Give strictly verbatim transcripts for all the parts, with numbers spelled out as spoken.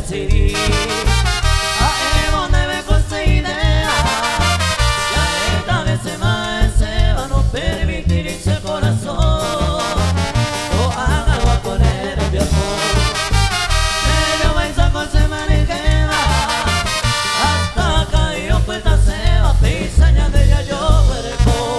decidí. Ahí debe conseguir idea. Ya esta vez se más se va a no permitir irse el corazón. No haga algo a poner el viejo. Pero vais a con manejera. Hasta acá yo puesta se va pisaña de ella yo vergo.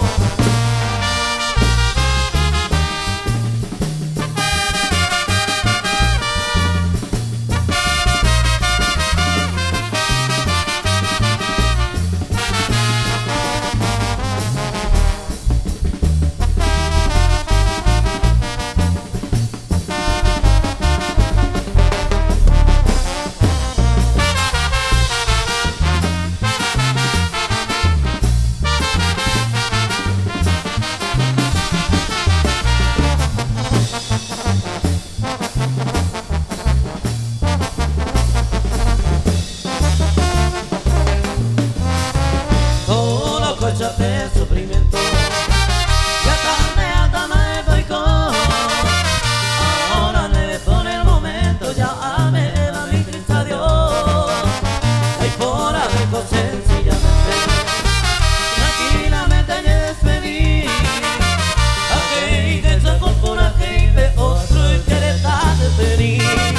De sufrimiento ya tarde hasta me boicot. Ahora le ve por el momento, ya me da mi triste adiós. Hay por haber cosas sencillamente tranquilamente me despedí. Aquel que sacó por aquel de otro y quiere estar de feliz.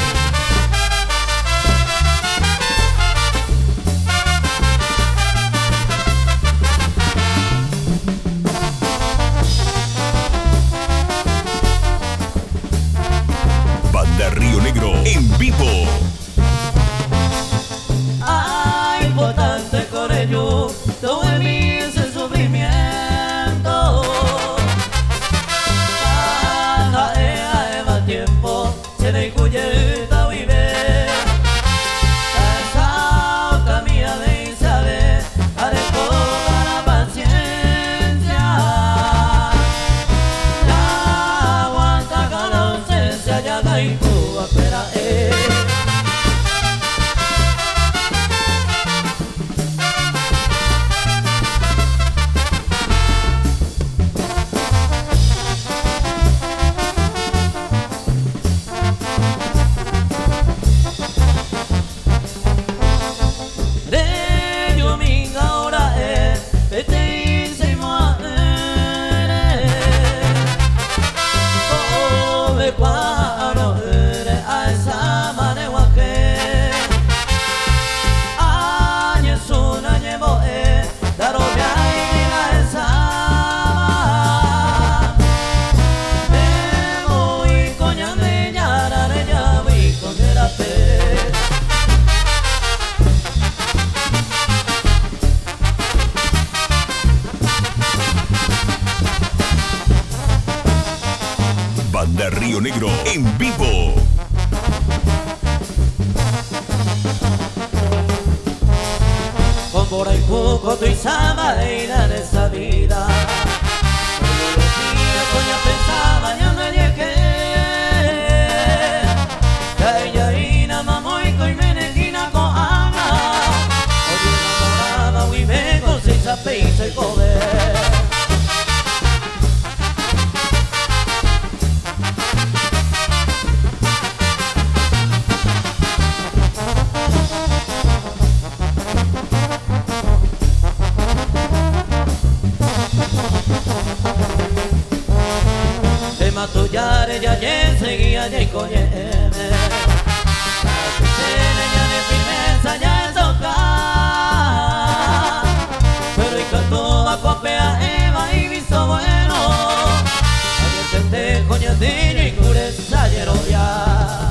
Banda Río Negro en vivo. Ay, por tanto con ello todo en mí ese sufrimiento. Cada día va tiempo se le incluye ta vive. Esa otra mía de saber haré toda la paciencia. Ya aguanta cada ausencia ya da y tú espera eh. De yo minga ahora eh, vete y se muere. Oh, me cuadro eh, a esa manera que años una llevo eh, daro me hay la esa. Me voy coña de ñara de ya voy con el ape. Banda Río Negro en vivo. Con por el cuco tu y samadeira de esa vida. Todos los días coña pensaba ya no llegué. Ya ella y na mamá y coi menequina con Ana. Oye enamorada y me con seis sape y se comer. Te mato ya de ya ya seguía ya y coñeme. La piscina ya de firmeza ya es tocar. Pero y canto va copea Eva y visto bueno. Ayer te coña de y cures ayer ya.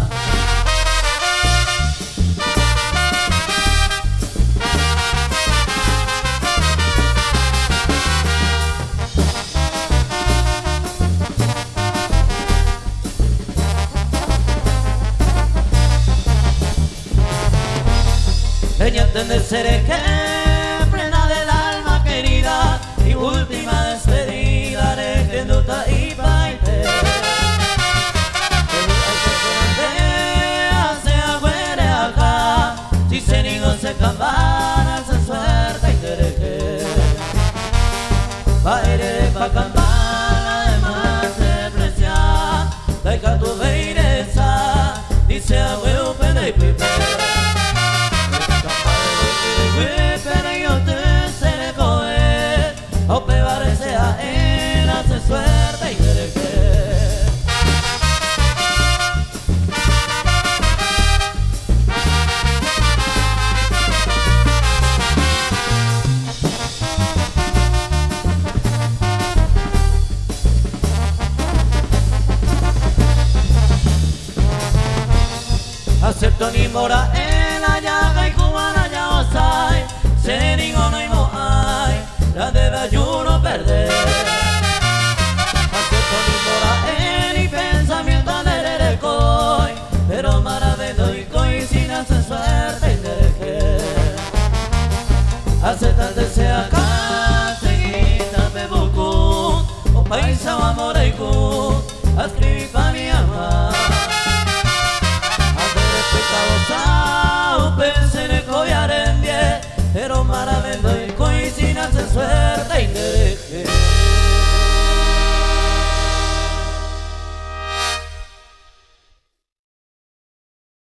Ella tende seré que plena del alma querida y última despedida de que no ta y baite. Pero hay que hace agüere acá si se niego se campana se suerte y quiere que baile pa campana además se precia de que tu beireza dice agüero pene y pipe. Thank you.